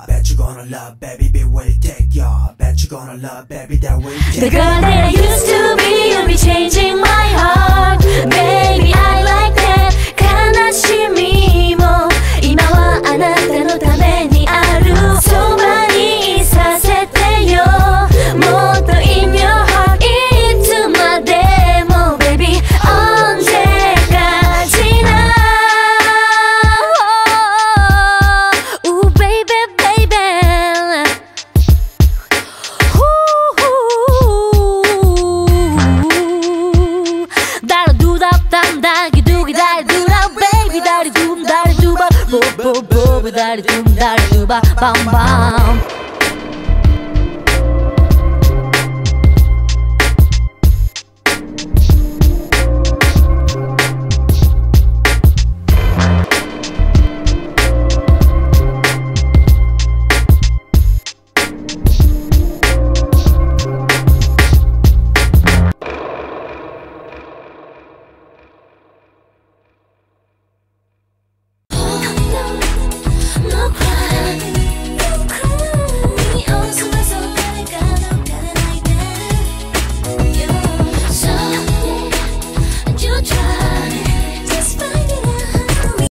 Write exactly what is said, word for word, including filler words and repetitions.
Bet you gonna love, baby, be will take ya. Bet you gonna love, baby, that will take. The girl that I used to be, you'll be changing my heart. Baby, I like that. 悲しみも今はあなたのためにある。そばにいさせてよ。もっと in your heart いつまでも baby on the Ooh baby baby Dara do da dam da gi do gi da do da baby da do da do ba bo bo bo da do da do ba bam bam